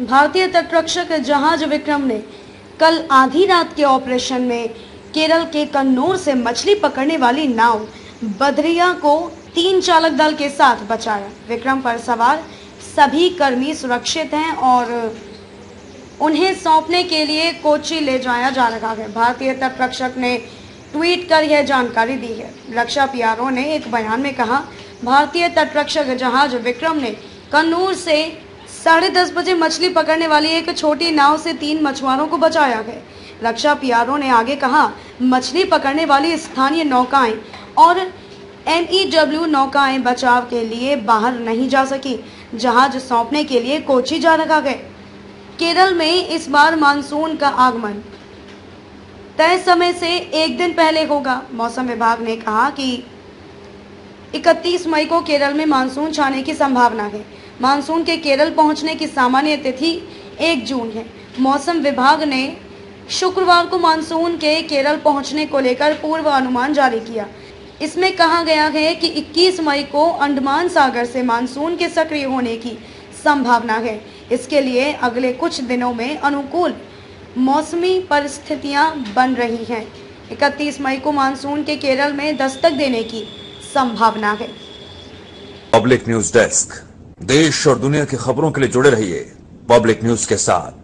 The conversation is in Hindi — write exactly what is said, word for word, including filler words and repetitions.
भारतीय तटरक्षक जहाज विक्रम ने कल आधी रात के ऑपरेशन में केरल के कन्नौर से मछली पकड़ने वाली नाव बदरिया को तीन चालक दल के साथ बचाया। विक्रम पर सवार सभी कर्मी सुरक्षित हैं और उन्हें सौंपने के लिए कोच्चि ले जाया जा रहा है। भारतीय तटरक्षक ने ट्वीट कर यह जानकारी दी है। रक्षा पीआरओ ने एक बयान में कहा, भारतीय तटरक्षक जहाज विक्रम ने कन्नौर से साढ़े दस बजे मछली पकड़ने वाली एक छोटी नाव से तीन मछुआरों को बचाया है। रक्षा पीआरओ ने आगे कहा, मछली पकड़ने वाली स्थानीय नौकाएं और एमईडब्ल्यू नौकाएं बचाव के लिए बाहर नहीं जा सकी। जहाज सौंपने के लिए कोच्चि जा रखा है। केरल में इस बार मानसून का आगमन तय समय से एक दिन पहले होगा। मौसम विभाग ने कहा कि इकतीस मई को केरल में मानसून छाने की संभावना है। मानसून के केरल पहुंचने की सामान्य तिथि एक जून है। मौसम विभाग ने शुक्रवार को मानसून के केरल पहुंचने को लेकर पूर्व अनुमान जारी किया। इसमें कहा गया है कि इक्कीस मई को अंडमान सागर से मानसून के सक्रिय होने की संभावना है। इसके लिए अगले कुछ दिनों में अनुकूल मौसमी परिस्थितियां बन रही हैं। इकतीस मई को मानसून के केरल में दस्तक देने की संभावना है। पब्लिक न्यूज डेस्क, देश और दुनिया की खबरों के लिए जुड़े रहिए पब्लिक न्यूज के साथ।